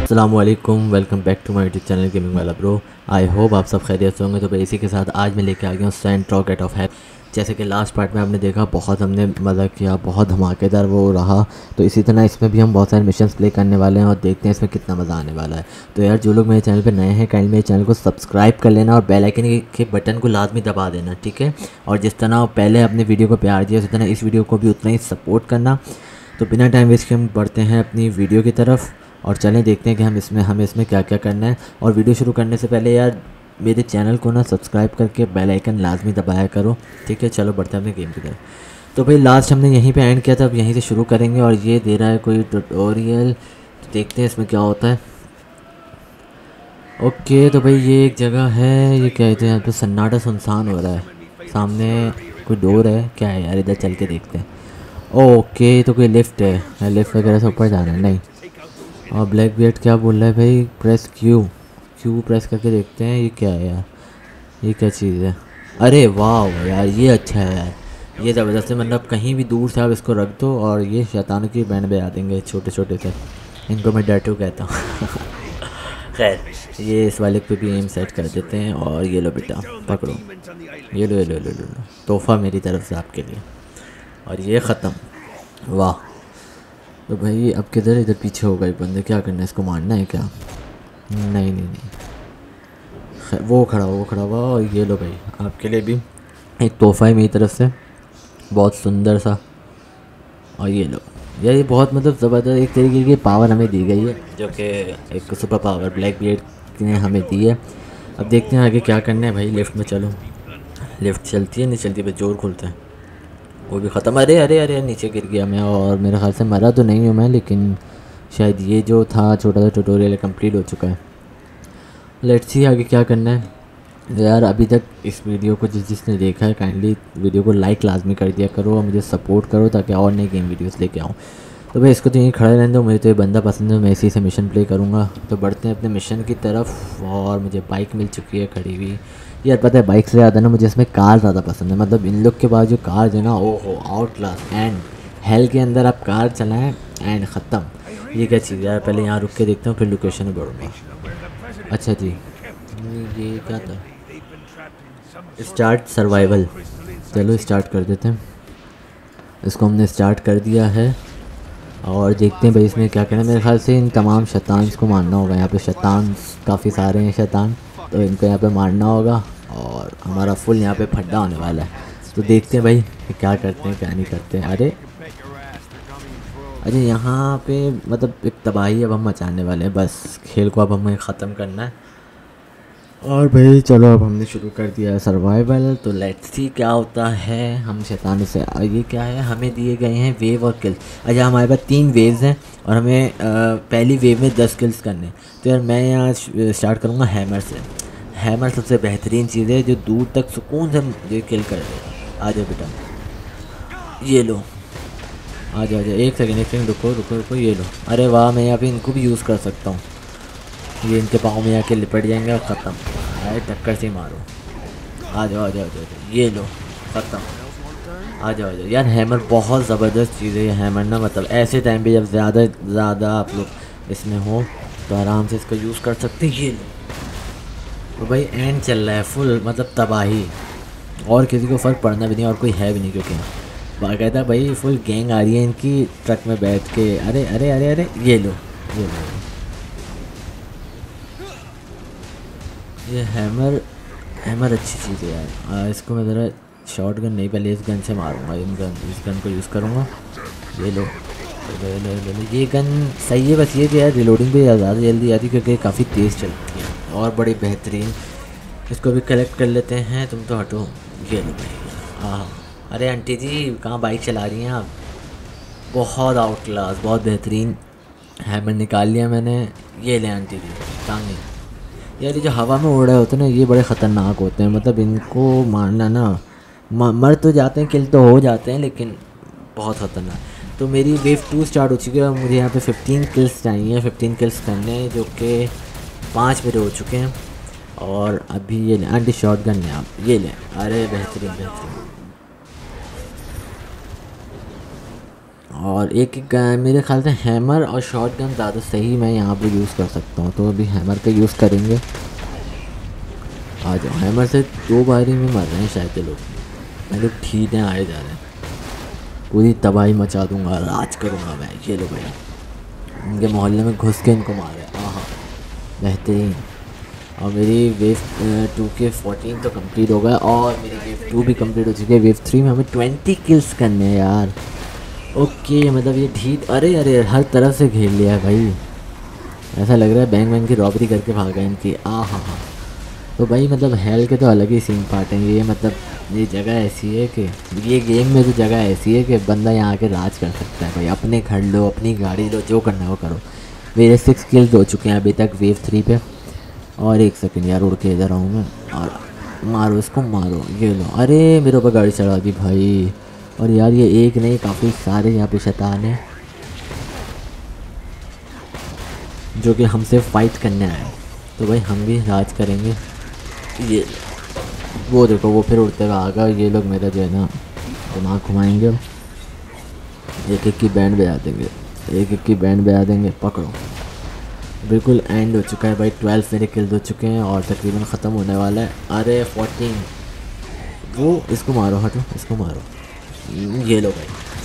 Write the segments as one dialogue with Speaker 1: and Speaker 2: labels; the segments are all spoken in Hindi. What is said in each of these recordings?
Speaker 1: अस्सलामुअलैकुम, welcome back to my YouTube channel gaming वाला ब्रो। आई होप आप सब खैरियत से होंगे। तो भाई इसी के साथ आज मैं लेके आ गया हूँ सेंट रॉकेट ऑफ हैप। जैसे कि लास्ट पार्ट में आपने देखा, बहुत हमने मज़ा किया, बहुत धमाकेदार वो रहा। तो इसी तरह इसमें भी हम बहुत सारे मिशंस प्ले करने वाले हैं और देखते हैं इसमें कितना मज़ा आने वाला है। तो यार जो लोग मेरे चैनल पर नए हैं, काइंडली मेरे चैनल को सब्सक्राइब कर लेना और बेल आइकन के बटन को लाजमी दबा देना, ठीक है। और जिस तरह पहले अपने वीडियो को प्यार दिया, उसी तरह इस वीडियो को भी उतना ही सपोर्ट करना। तो बिना टाइम वेस्ट के हम बढ़ते हैं अपनी वीडियो की तरफ और चलें देखते हैं कि हमें इसमें क्या क्या करना है। और वीडियो शुरू करने से पहले यार मेरे चैनल को ना सब्सक्राइब करके बेल आइकन लाजमी दबाया करो, ठीक है। चलो बढ़ते हैं अपने गेम की तरफ। तो भाई लास्ट हमने यहीं पे एंड किया था, अब यहीं से शुरू करेंगे। और ये दे रहा है कोई ट्यूटोरियल, तो देखते हैं इसमें क्या होता है। ओके, तो भाई ये एक जगह है, ये कहते हैं यहाँ पे सन्नाटा सुनसान हो रहा है। सामने कोई डोर है क्या है यार, इधर चल के देखते हैं। ओके, तो कोई लिफ्ट है, लिफ्ट वगैरह से ऊपर जाना है नहीं। और ब्लैक बियर्ड क्या बोल रहा है भाई, प्रेस क्यू प्रेस करके देखते हैं। ये क्या है यार, ये क्या चीज़ है। अरे वाह यार, ये अच्छा है यार, ये ज़बरदस्त है। मतलब कहीं भी दूर से आप इसको रख दो और ये शैतानों की बैंड बजा देंगे, छोटे छोटे से। इनको मैं डैटू कहता हूँ। खैर, ये इस वाले पे भी एम सेट कर देते हैं। और ये लो बेटा, पकड़ो, ये लो ये लो लो लो लो, तोहफ़ा मेरी तरफ से आपके लिए। और ये ख़त्म, वाह। तो भाई अब किधर, इधर पीछे होगा एक बंदे, क्या करना है, इसको मारना है क्या? नहीं नहीं नहीं, वो खड़ा हुआ। और ये लो भाई, आपके लिए भी एक तोहफ़ा है मेरी तरफ से, बहुत सुंदर सा। और ये लो यार, ये बहुत मतलब ज़बरदस्त एक तरीके की पावर हमें दी गई है, जो कि एक सुपर पावर ब्लैक बियर्ड ने हमें दी है। अब देखते हैं आगे क्या करना है। भाई लिफ्ट में चलो, लिफ्ट चलती है नहीं चलती, भाई जोर खुलता है, वो भी ख़त्म। अरे अरे अरे, नीचे गिर गया मैं। और मेरे ख्याल से मरा तो नहीं हूँ मैं, लेकिन शायद ये जो था छोटा सा ट्यूटोरियल कंप्लीट हो चुका है। लेट्स सी आगे क्या करना है। यार अभी तक इस वीडियो को जिसने देखा है, काइंडली वीडियो को लाइक लाजमी कर दिया करो और मुझे सपोर्ट करो, ताकि और नई गेम वीडियोस लेके आऊँ। तो भाई इसको तो यहीं खड़े रहने दो, मुझे तो ये बंदा पसंद है, मैं इसी से मिशन प्ले करूँगा। तो बढ़ते हैं अपने मिशन की तरफ। और मुझे बाइक मिल चुकी है खड़ी हुई। यार पता है, बाइक से ज़्यादा ना मुझे इसमें कार ज़्यादा पसंद है। मतलब इन लोग के पास जो कार है ना, ओहो आउट क्लास। एंड हेल के अंदर आप कार चलाएं एंड ख़त्म। ये क्या चीज़ है यार, पहले यहाँ रुक के देखता हूँ, फिर लोकेशन में बढ़ूँगा। अच्छा जी, ये क्या था, स्टार्ट सर्वाइवल। चलो स्टार्ट कर देते हैं, इसको हमने स्टार्ट कर दिया है। और देखते हैं भाई इसमें क्या करना है। मेरे ख्याल से इन तमाम शैतान को मारना होगा। यहाँ पे शैतान काफ़ी सारे हैं शैतान, तो इनको यहाँ पे मारना होगा। और हमारा फुल यहाँ पे फड्डा होने वाला है। तो देखते हैं भाई क्या करते हैं क्या नहीं करते हैं। अरे अरे, यहाँ पे मतलब एक तबाही अब हम मचाने वाले हैं। बस खेल को अब हमें ख़त्म करना है। और भाई चलो, अब हमने शुरू कर दिया है सर्वाइवल। तो लेट्स सी क्या होता है। हम शैतान से, ये क्या है, हमें दिए गए हैं वेव और किल। अच्छा, हमारे पास 3 वेव्स हैं और हमें पहली वेव में 10 किल्स करने। तो यार मैं यहाँ स्टार्ट करूँगा हैमर से। हैमर सबसे बेहतरीन चीज़ है जो दूर तक सुकून से ये किल कर देगा। आ जाओ बेटा, ये लो, आ जाओ एक सेकेंड, रुको रुको रुको, ये लो। अरे वाह, मैं यहाँ पे इनको भी यूज़ कर सकता हूँ। ये इनके पाँव में आके लिपट जाएंगे और ख़त्म। अरे टक्कर से मारो, आ जाओ आ जाओ आ जाओ, ये लो ख़त्म। आ जाओ यार, हैमर बहुत ज़बरदस्त चीज़ है ये हैमर ना। मतलब ऐसे टाइम पे जब ज़्यादा आप लोग इसमें हो तो आराम से इसका यूज़ कर सकते हैं। ये लो। तो भाई एंड चल रहा है फुल, मतलब तबाही। और किसी को फ़र्क पड़ना भी नहीं, और कोई है भी नहीं, क्योंकि बाकायदा भाई फुल गैंग आ रही है इनकी ट्रक में बैठ के। अरे अरे अरे अरे, ये लो ये लो। ये हैमर अच्छी चीज़ है यार। इसको मैं ज़रा शॉर्ट गन नहीं, पहले इस गन से मारूंगा। इस गन को यूज़ करूँगा। ये लो ये गन सही है, बस ये जो है रिलोडिंग पे ज़्यादा जल्दी आती है, क्योंकि काफ़ी तेज़ चलती है और बड़ी बेहतरीन। इसको भी कलेक्ट कर लेते हैं। तुम तो हटो। ये लो भाई, हाँ। अरे आंटी जी, कहाँ बाइक चला रही हैं आप? बहुत आउट क्लास, बहुत बेहतरीन हैमर निकाल लिया मैंने। ये ले आंटी जी, टांगे। यार ये जो हवा में उड़ रहे होते हैं ना, ये बड़े ख़तरनाक होते हैं। मतलब इनको मारना ना, मर तो जाते हैं, किल तो हो जाते हैं, लेकिन बहुत ख़तरनाक। तो मेरी वेव 2 स्टार्ट हो चुकी है और मुझे यहाँ पे 15 किल्स चाहिए, 15 किल्स करने हैं, जो कि 5 मेरे हो चुके हैं। और अभी ये लें, एंटी शॉट गन है आप, ये लें। अरे बेहतरीन बेहतरीन। और एक मेरे ख्याल से हैमर और शॉर्ट गन ज़्यादा सही मैं यहाँ पे यूज़ कर सकता हूँ, तो अभी हैमर का यूज़ करेंगे। आ जाओ, हैमर से 2 बारी में मर रहे हैं शायद के लोग, मैं लोग ठीक है आए जा रहे हैं। पूरी तबाही मचा दूंगा, राज करूँगा मैं। ये लो भाई, इनके मोहल्ले में घुस के इनको मारे। हाँ बेहतरीन। और मेरी वेव 2 के 14 तो कंप्लीट हो गया और मेरी वेव 2 भी कंप्लीट हो चुकी है। वेव 3 में हमें 20 किल्स करने हैं यार। ओके मतलब ये ठीक। अरे अरे हर तरफ से घेर लिया है भाई, ऐसा लग रहा है बैंक बैंक की रॉबरी करके भागा इनकी। हाँ हाँ। तो भाई मतलब हेल के तो अलग ही सीन पार्ट हैं ये। मतलब ये जगह ऐसी है कि ये गेम में तो जगह ऐसी है कि बंदा यहाँ आके राज कर सकता है भाई। अपने घर लो, अपनी गाड़ी लो, जो करना है वो करो। मेरे 6 किल्स हो चुके हैं अभी तक वेव 3 पे। और 1 सेकंड यार, उड़ के इधर आऊँ मैं और मारो इसको, मारो। ये लो, अरे मेरे ऊपर गाड़ी चढ़ा दी भाई। और यार ये एक नहीं, काफ़ी सारे यहाँ पे शैतान हैं जो कि हमसे फाइट करने आए। तो भाई हम भी राज करेंगे। ये वो देखो, वो फिर उड़ते हुए आ गया। ये लोग मेरा जो है ना दिमाग घुमाएंगे। एक एक की बैंड बजा देंगे, एक एक की बैंड बजा देंगे। पकड़ो, बिल्कुल एंड हो चुका है भाई। 12 मेरे किल्स हो चुके हैं और तकरीबन ख़त्म होने वाला है। अरे 14, वो इसको मारो, हटो इसको मारो। ये लो भाई,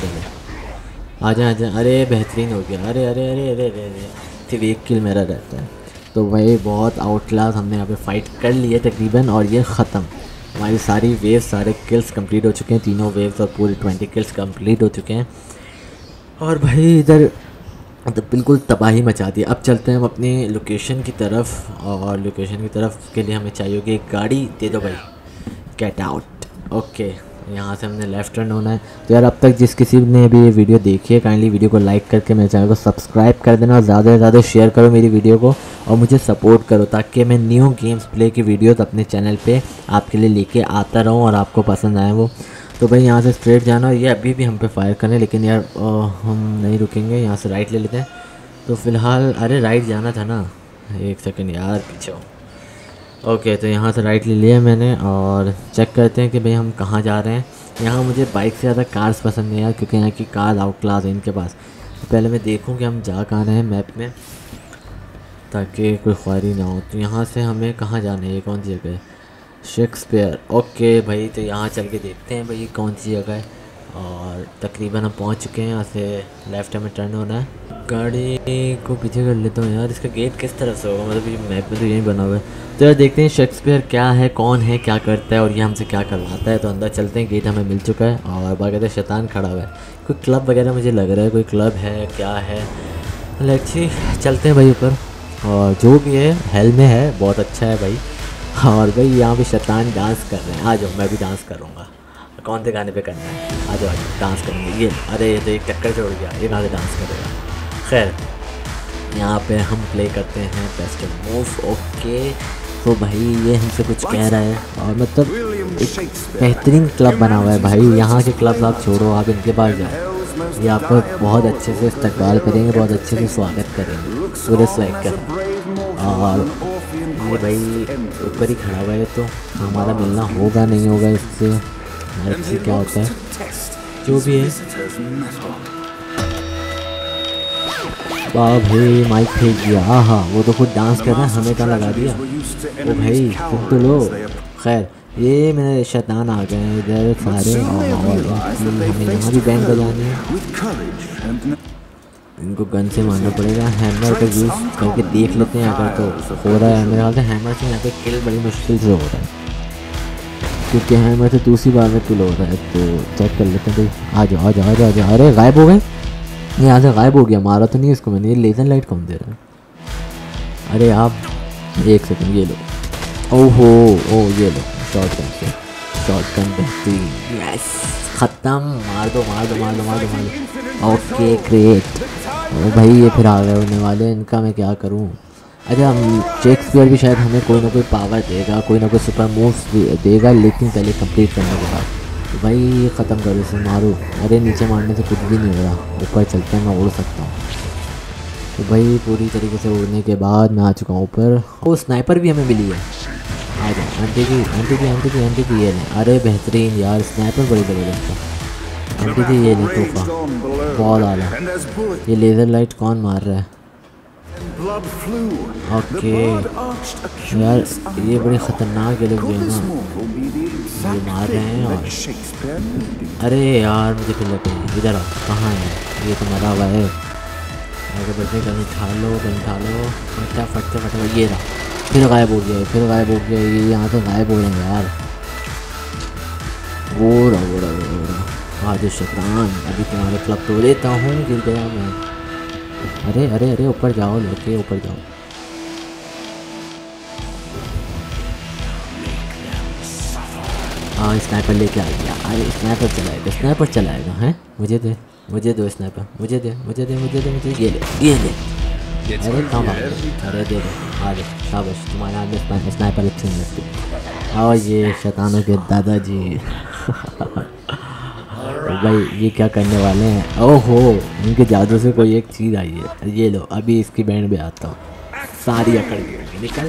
Speaker 1: चलो आ जाए। अरे बेहतरीन हो गया। अरे अरे अरे अरे अरे अरे, सिर्फ 1 किल मेरा रहता है। तो भाई बहुत आउट क्लास हमने यहाँ पे फाइट कर ली है तकरीबन। और ये ख़त्म, हमारी सारी वेव्स, सारे किल्स कंप्लीट हो चुके हैं, तीनों वेव्स और पूरे 20 किल्स कंप्लीट हो चुके हैं। और भाई इधर मतलब बिल्कुल तबाही मचा दी। अब चलते हैं हम अपनी लोकेशन की तरफ, और लोकेशन की तरफ के लिए हमें चाहिए होगी एक गाड़ी। दे दो भाई, गेट आउट। ओके, यहाँ से हमने लेफ़्ट टर्न होना है। तो यार अब तक जिस किसी ने भी ये वीडियो देखी है, काइंडली वीडियो को लाइक करके मेरे चैनल को सब्सक्राइब कर देना और ज़्यादा से ज़्यादा शेयर करो मेरी वीडियो को और मुझे सपोर्ट करो, ताकि मैं न्यू गेम्स प्ले की वीडियोस अपने चैनल पे आपके लिए लेके आता रहूँ और आपको पसंद आए वो। तो भाई यहाँ से स्ट्रेट जाना, और ये अभी भी हम पे फायर करें, लेकिन यार हम नहीं रुकेंगे। यहाँ से राइट ले लेते हैं। तो फ़िलहाल अरे राइट जाना था ना, 1 सेकंड यार, पीछे हो। ओके, तो यहाँ से राइट ले लिया मैंने और चेक करते हैं कि भाई हम कहाँ जा रहे हैं। यहाँ मुझे बाइक से ज़्यादा कार्स पसंद नहीं है यार, क्योंकि यहाँ की कार आउट क्लास है इनके पास। तो पहले मैं देखूँ कि हम जा कहाँ रहे हैं मैप में, ताकि कोई ख्वारी ना हो। तो यहाँ से हमें कहाँ जाना है, ये कौन सी जगह है? शेक्सपियर। ओके भाई, तो यहाँ चल के देखते हैं भाई ये कौन सी जगह है। और तकरीबन हम पहुँच चुके हैं। यहाँ से लेफ़्ट हमें टर्न होना है। गाड़ी को पीछे कर लेता हूँ यार। इसका गेट किस तरफ से होगा, मतलब ये मैप में तो यही बना हुआ है। तो यार देखते हैं शेक्सपियर क्या है, कौन है, क्या करता है और ये हमसे क्या करवाता है। तो अंदर चलते हैं। गेट हमें मिल चुका है और बाकायदा शैतान खड़ा हुआ है। कोई क्लब वगैरह मुझे लग रहा है, कोई क्लब है क्या है। लेट्स चलते हैं भाई ऊपर। और जो भी है हेल में है, बहुत अच्छा है भाई। और भाई यहाँ पे शैतान डांस कर रहे हैं। आ जाओ, मैं भी डांस करूँगा। कौन से गाने पे करना है? आ जाओ डांस करेंगे। ये अरे ये तो एक टक्कर जोड़ गया, ये कहाँ से डांस करेगा। खैर, यहाँ पे हम प्ले करते हैं बेस्ट मूव। ओके, तो भाई ये हमसे कुछ कह रहा है और मतलब एक बेहतरीन क्लब बना हुआ है भाई। यहाँ के क्लब आप छोड़ो, आप इनके पास जाओ, ये आपको बहुत अच्छे से इस्तकबाल करेंगे, बहुत अच्छे से स्वागत करेंगे पूरे स्वैग कर। और ये भाई ऊपर ही खड़ा हुआ है, तो हमारा मिलना होगा नहीं होगा इससे, इससे क्या होता है जो भी है। वाह भाई, माइक फेंक दिया। हाँ, वो तो खुद डांस कर रहे हैं, हमें क्या लगा दिया। ओ भाई सुन तो लो। खैर, ये मेरे शैतान आ गए हैं इधर सारे, और हमें यहाँ भी बैंड बजानी है। इनको गन से मारना पड़ेगा। हैमर का यूज़ करके देख लेते हैं अगर तो हो रहा है। मेरे ख्याल से हैमर से यहाँ पे किल बड़ी मुश्किल से हो रहा है, क्योंकि हैमर से दूसरी बार में किल हो रहा है। तो चेक कर लेते हैं भाई। आ जाओ आ जाओ आ जाओ आ जाओ। अरे गायब हो गए, यहाँ से गायब हो गया। मारा तो नहीं इसको मैंने। ये लेज़र लाइट कौन दे रहा है? अरे आप 1 सेकंड, ये लो। ओहो ओ, ये लो शॉर्ट गन से, शॉर्ट गन बेहतरीन। यस, ख़त्म। मार दो मार दो मार दो मार दो मार दो। Okay great. ओ भाई ये फिर आ गए होने वाले, इनका मैं क्या करूँ। अच्छा, शेक्सपियर भी शायद हमें कोई ना कोई पावर देगा, कोई ना कोई सुपर मूव्स देगा, लेकिन पहले कंप्लीट करने के बाद। तो भाई ख़त्म कर इसे, मारो। अरे नीचे मारने से कुछ भी नहीं हो रहा, ऊपर चलते हैं, मैं उड़ सकता हूँ। तो भाई पूरी तरीके से उड़ने के बाद मैं आ चुका हूँ ऊपर। वो स्नाइपर भी हमें मिली है। आ जाओ, आंटी की आंटी की आंटी की आंटी की, ये नहीं। अरे बेहतरीन यार, स्नाइपर बड़ी ज़बरदस्त है। एमपी थी ये नहीं तोहफा बहुत आला। ये लेज़र लाइट कौन मार रहा है? ओके यार ये बड़ी ख़तरनाक ये लोग जो है ना ये मार रहे हैं। और अरे यार मुझे किल लग गई। इधर आओ, कहाँ है ये? तो मरा हुआ है। आगे बढ़ते गन उठा लो, गन उठा लो फटाफट। ये रहा, फिर गायब हो गया ये यहाँ से गायब हो रहे हैं यार। वो रहा आज शैतान, अभी तुम्हारे क्लब तोड़ देता हूँ। गिर गया मैं। अरे ऊपर जाओ लड़के, ऊपर जाओ। हाँ स्नाइपर लेके आ गया। अरे स्नाइपर चलाएगा हैं? मुझे दो स्नाइपर, मुझे दे। ये ले। अरे कहाँ भाग गए? अरे दे दो। आ जाओ, शाबाश तुम्हारे हाथ में स्नाइपर अच्छी नहीं। और ये शैतानों के दादाजी भाई ये क्या करने वाले हैं? ओहो इनके जादू से कोई एक चीज़ आई है। ये लो, अभी इसकी बैंड में आता हूँ। सारी अकड़ गई। निकल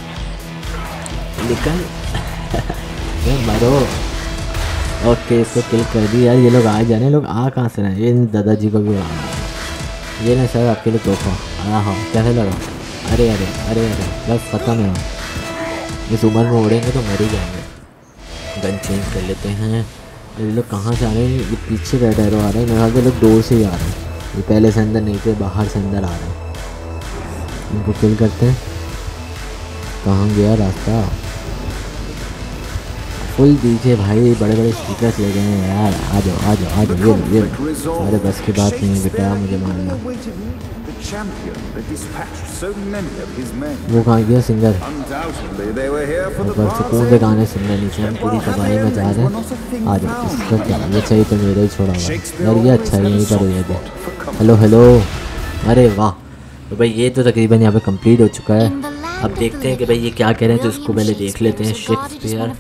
Speaker 1: मरो। ओके इसको किल कर दी यार। ये लोग आ जाने, लोग आ कहाँ से रहे? ये दादाजी को भी उड़ाना है। ये नहीं सर आपके लिए तोहफा आया। हाँ कैसे लगा? अरे बस ख़त्म है। इस उम्र में उड़ेंगे तो मर ही जाएंगे। गन चेंज कर लेते हैं। ये लोग कहाँ से आ रहे हैं? ये पीछे रेड एरो आ रहे हैं। मेरे ख्याल से लोग डोर से ही आ रहे हैं। ये पहले से अंदर नहीं थे, बाहर से अंदर आ रहे हैं। इनको किल करते हैं। कहाँ गया रास्ता? फुल दीजिए भाई, बड़े स्पीकर्स ले गए हैं यार। आ जाओ ये सारे बस की बात नहीं बेटा, मुझे मारना। वो कहाँ गया सिंगर? ऊपर सुकून के गाने सुनने नीचे हम पूरी तबाही में जा रहे हैं। आ जाओ इसका क्या ये चाहिए तो मेरा ही छोड़ा हुआ यार। ये अच्छा है, यहीं पर ये दे। हेलो अरे वाह। तो भाई ये तो तकरीबन यहाँ पे कंप्लीट हो चुका है। अब देखते हैं कि भाई ये क्या कह रहे हैं, तो इसको पहले देख लेते हैं। Shakespeare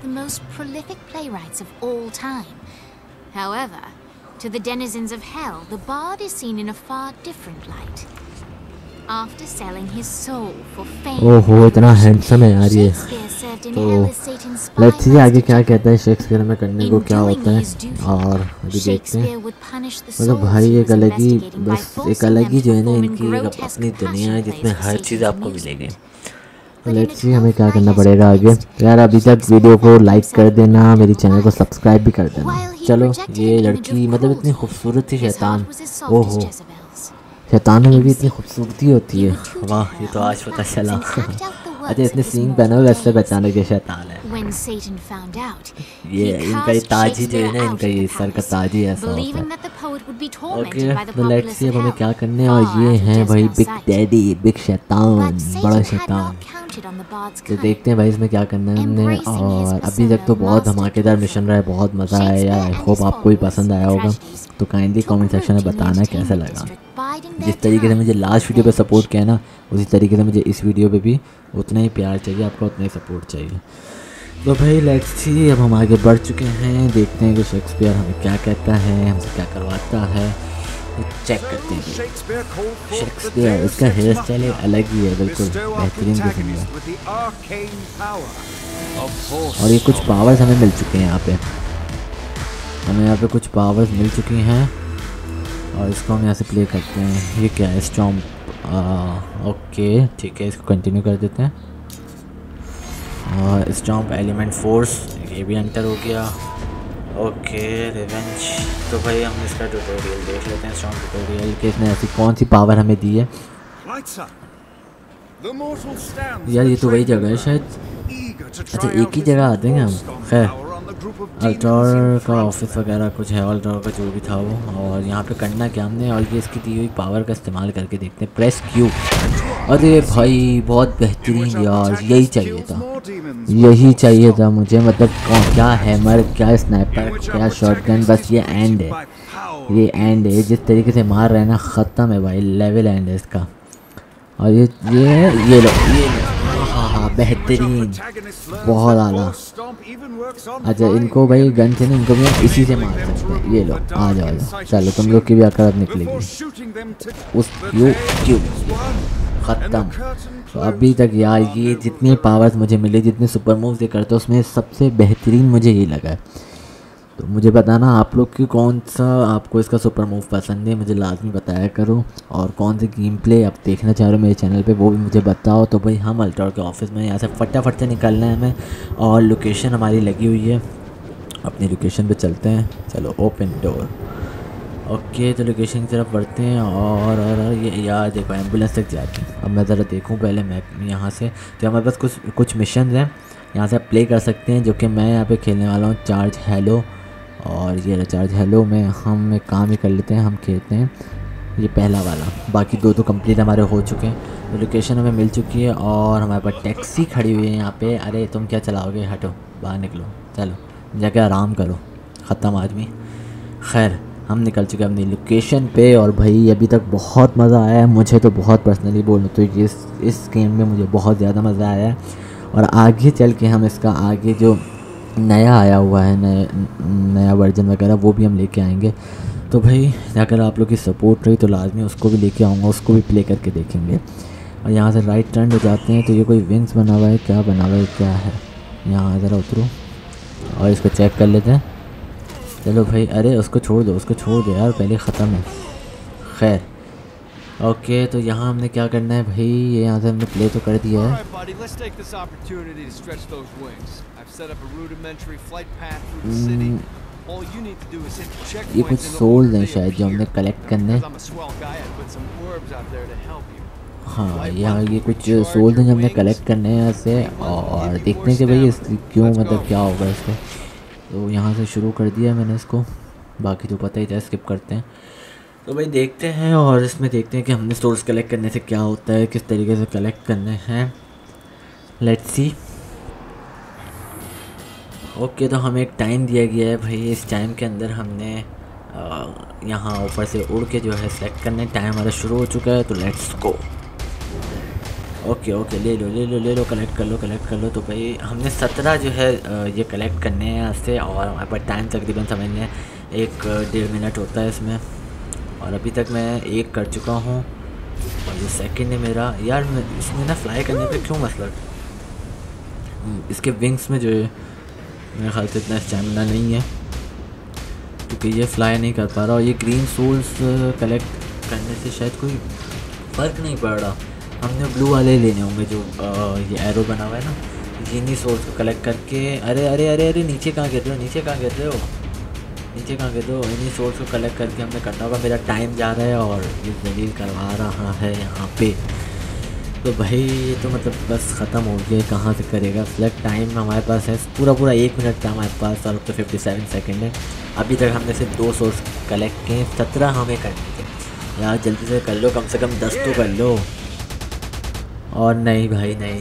Speaker 2: However, to the denizens of hell, the bard is seen in a far different light. After selling his soul for fame,
Speaker 1: ओहो इतना हैंडसम है यार ये। तो लेट्स सी आगे क्या कहता है शेक्सपियर में करने को क्या होता है। और अभी देखते हैं। मतलब भाई एक अलग ही, बस एक अलग ही जो है ना इनकी अपनी दुनिया है जिसमें हर चीज़ आपको मिलेगी। तो लेट्स सी हमें क्या करना पड़ेगा आगे। यार अभी तक वीडियो को लाइक कर देना, मेरी चैनल को सब्सक्राइब भी कर देना। चलो ये लड़की मतलब इतनी खूबसूरत थी शैतान। ओहो शैतानों में भी इतनी खूबसूरती होती है। वाह ये तो आज पता चला। अच्छा इसने सींग पहना हुआ, इससे पहचाने के शैतान है। ये इनका ये ताज ही जो है ना, इनका ये सर का ताज ही ऐसा होता है। ओके तो लेट्स सी अब हमें क्या करने हैं। और ये हैं भाई बिग डैडी, बिग शैतान, बड़ा शैतान। तो देखते हैं भाई इसमें क्या करना है हमने। और अभी तक तो बहुत धमाकेदार मिशन रहा है, बहुत मज़ा आया यार। आई होप आपको भी पसंद आया होगा। तो काइंडली कमेंट सेक्शन में बताना कैसा लगा। जिस तरीके से मुझे लास्ट वीडियो पे सपोर्ट किया ना, उसी तरीके से मुझे इस वीडियो पे भी उतना ही प्यार चाहिए, आपका उतना ही सपोर्ट चाहिए। तो भाई लेट्स सी अब हम आगे बढ़ चुके हैं। देखते हैं कि शेक्सपियर हमें क्या कहता है, हमसे क्या करवाता है। तो चेक करते हैं। शेक्सपियर इसका हेयर स्टाइल अलग ही है, बिल्कुल बेहतरीन किस्म है। और ये कुछ पावर्स हमें मिल चुके हैं यहाँ पे। हमें यहाँ पे कुछ पावर्स मिल चुकी हैं और इसको हम यहाँ से प्ले करते हैं। ये क्या है? स्टॉम्प। ओके ठीक है, इसको कंटिन्यू कर देते हैं। और स्टॉम्प एलिमेंट फोर्स ये भी एंटर हो गया। Okay revenge. तो भाई हम इसका ट्यूटोरियल देख लेते हैं। स्टॉम्प ट्यूटोरियल के इसने ऐसी कौन सी पावर हमें दी है। यार ये तो वही जगह है शायद। अच्छा एक ही जगह आते हैं हम। खैर अल्ट्रॉर का ऑफिस वगैरह कुछ है, अल्ट्रॉर का जो भी था वो। और यहाँ पे करना क्या हमने, और ये इसकी दी हुई पावर का इस्तेमाल करके देखते हैं। Press Q. अरे भाई बहुत बेहतरीन यार, यही चाहिए था मुझे। मतलब क्या हैमर, क्या स्नाइपर, क्या शॉटगन, बस ये एंड है। ये एंड है जिस तरीके से मार रहे हैं ना, ख़त्म है भाई, लेवल एंड है इसका। और ये लो हाँ बेहतरीन, बहुत आला। अच्छा इनको भाई गन से ना, इनको भी इसी से मार सकते हैं। ये लो आ जाओ। चलो तुम लोग की भी अकड़ निकलेगी। उस क्यों ख़त्म। तो अभी तक यार ये जितनी पावर्स मुझे मिले, जितने सुपर मूव्स ये करते हैं, उसमें सबसे बेहतरीन मुझे ये लगा है। तो मुझे बताना आप लोग की कौन सा आपको इसका सुपर मूव पसंद है, मुझे लाजमी बताया करो। और कौन से गेम प्ले आप देखना चाह रहे हो मेरे चैनल पे वो भी मुझे बताओ। तो भाई हम अल्ट्रॉर के ऑफिस में यहाँ से फटाफट से निकलना है हमें, और लोकेशन हमारी लगी हुई है, अपनी लोकेशन पे चलते हैं। चलो ओपन डोर। ओके तो लोकेशन की तरफ बढ़ते हैं। और ये यार देखो एम्बुलेंस तक जाती है। अब मैं ज़रा देखूँ पहले मैप में यहाँ से, तो हमारे पास कुछ मिशन हैं यहाँ से आप प्ले कर सकते हैं, जो कि मैं यहाँ पे खेलने वाला हूँ चार्ज हेलो। और ये चार्ज हेलो में हम एक काम ही कर लेते हैं, हम खेलते हैं ये पहला वाला। बाकी दो तो कंप्लीट हमारे हो चुके हैं। तो लोकेशन हमें मिल चुकी है और हमारे पास टैक्सी खड़ी हुई है यहाँ पे। अरे तुम क्या चलाओगे, हटो बाहर निकलो, चलो जाके आराम करो, ख़त्म आदमी। खैर हम निकल चुके हैं अपनी लोकेशन पे। और भाई अभी तक बहुत मज़ा आया है मुझे, तो बहुत पर्सनली बोलूँ तो इस गेम में मुझे बहुत ज़्यादा मज़ा आया है। और आगे चल के हम इसका आगे जो नया आया हुआ है नया वर्जन वगैरह वो भी हम लेके आएंगे। तो भाई अगर आप लोग की सपोर्ट रही तो लाजमी उसको भी लेके आऊँगा, उसको भी प्ले करके देखेंगे। और यहाँ से राइट टर्न हो जाते हैं तो ये कोई विंग्स बना हुआ है, क्या बना हुआ है, क्या है। यहाँ ज़रा उतरो और इसको चेक कर लेते हैं। चलो भाई, अरे उसको छोड़ दो यार, पहले ख़त्म है। खैर ओके तो यहाँ हमने क्या करना है भाई, ये यहाँ से हमने प्ले तो कर दिया है। ये कुछ सोल्स हैं शायद जो हमने कलेक्ट करने हैं। हाँ यहाँ ये कुछ सोल्स हैं जो हमने कलेक्ट करने हैं यहाँ से, और देखते हैं कि भाई इसकी क्यों मतलब क्या होगा इसको। तो यहाँ से शुरू कर दिया मैंने इसको, बाकी तो पता ही था, स्किप करते हैं। तो भाई देखते हैं और इसमें देखते हैं कि हमने सोर्स कलेक्ट करने से क्या होता है, किस तरीके से कलेक्ट करने हैं। Let's see. ओके तो हमें एक टाइम दिया गया है भाई, इस टाइम के अंदर हमने यहाँ ऊपर से उड़ के जो है सेलेक्ट करने। टाइम हमारा शुरू हो चुका है तो लेट्स गो। ओके ले लो कलेक्ट कर लो। तो भाई हमने 17 जो है ये कलेक्ट करने हैं यहाँ से, और हमारे पास टाइम तकरीबन समझने 1-1.5 मिनट होता है इसमें। और अभी तक मैं 1 कर चुका हूँ, और ये सेकंड है मेरा। यार इसमें ना फ्लाई करने पे क्यों मसला, इसके विंग्स में जो है मेरे ख्याल से इतना स्टैमिना नहीं है, क्योंकि ये फ्लाई नहीं कर पा रहा। और ये ग्रीन सोल्स कलेक्ट करने से शायद कोई फ़र्क नहीं पड़ रहा, हमने ब्लू वाले लेने होंगे जो ये एरो बना हुआ है ना, इन्हीं सोल्स को कलेक्ट करके। अरे नीचे कहाँ गिर रहे हो, इन्हीं सोर्स को कलेक्ट करके हमने करना होगा। मेरा टाइम जा रहा है और ये दलील करवा रहा है यहाँ पे। तो भाई ये तो मतलब बस ख़त्म हो गया, कहाँ से करेगा। सेलेक्ट टाइम हमारे पास है पूरा 1 मिनट था हमारे पास, और अब तो 57 सेकंड है। अभी तक हमने सिर्फ 2 सोर्स कलेक्ट किए, 17 हमें करने थे। यार जल्दी से कर लो, कम से कम 10 तो कर लो। और नहीं भाई नहीं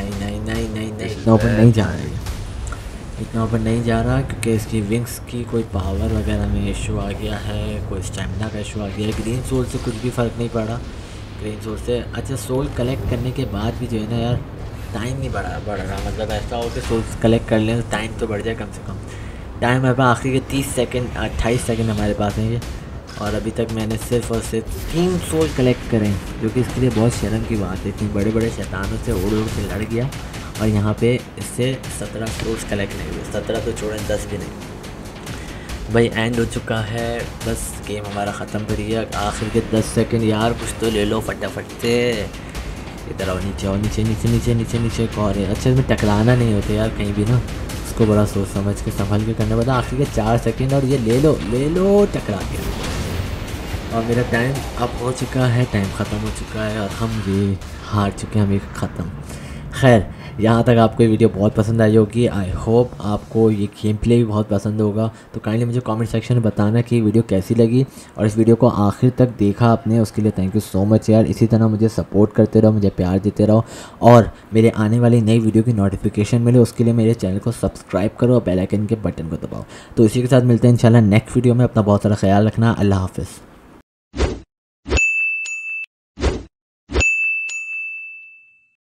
Speaker 1: इतना ऊपर नहीं जा रहा है, इतना ऊपर नहीं जा रहा, क्योंकि इसकी विंग्स की कोई पावर वगैरह में इशू आ गया है, कोई स्टेमिना का इशू आ गया है। ग्रीन सोल से कुछ भी फ़र्क नहीं पड़ा, ग्रीन सोल से। अच्छा सोल कलेक्ट करने के बाद भी जो है ना यार टाइम नहीं बढ़ रहा, मतलब ऐसा हो कि सोल्स कलेक्ट कर लें तो टाइम तो बढ़ जाए कम से कम। टाइम हमारे पास आखिरी के 30 सेकंड 28 सेकंड हमारे पास हैं ये, और अभी तक मैंने सिर्फ और सिर्फ 3 सोल कलेक्ट करें, जो कि इसके लिए बहुत शर्म की बात है। इतनी बड़े शैतानों से उड़ के लड़ गया, और यहाँ पे इससे 17 सोल्स कलेक्ट नहीं हुए। 17 तो छोड़ें, 10 भी नहीं। भाई एंड हो चुका है, बस गेम हमारा ख़त्म करिए। आखिर के 10 सेकंड यार कुछ तो ले लो फटाफट से। इधर आओ, नीचे एक और है। अच्छा इसमें टकराना नहीं होता यार कहीं भी ना, उसको बड़ा सोच समझ के संभल के करना पड़ता। आखिर के 4 सेकंड और ये ले लो टकरा के। और मेरा टाइम अब हो चुका है, टाइम ख़त्म हो चुका है, और हम ये हार चुके हैं, हम ये ख़त्म। खैर यहाँ तक आपको ये वीडियो बहुत पसंद आई होगी। आई होप आपको ये गेम प्ले भी बहुत पसंद होगा। तो काइंडली मुझे कमेंट सेक्शन में बताना कि वीडियो कैसी लगी, और इस वीडियो को आखिर तक देखा आपने, उसके लिए थैंक यू सो मच यार। इसी तरह मुझे सपोर्ट करते रहो, मुझे प्यार देते रहो, और मेरे आने वाली नई वीडियो की नोटिफिकेशन मिले उसके लिए मेरे चैनल को सब्सक्राइब करो और बेल आइकन के बटन को दबाओ। तो इसी के साथ मिलते हैं इंशाल्लाह नेक्स्ट वीडियो में। अपना बहुत सारा ख्याल रखना। अल्लाह हाफ़िज़।